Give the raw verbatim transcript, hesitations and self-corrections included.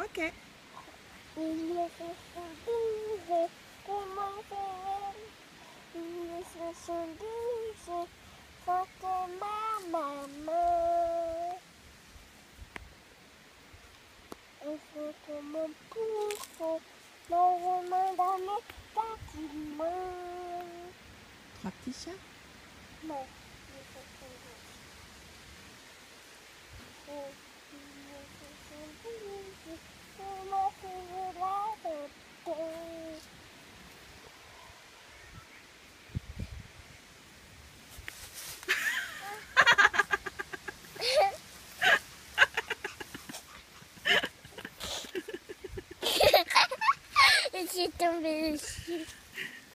Ok. Il me fait bouger, comment faire? Il se sont bouger, sans que ma maman. Il faut que mon pouce me demande à mes bâtiments. Trois petits chats. Non, il se sont bouger. Il me fait bouger, comment faire?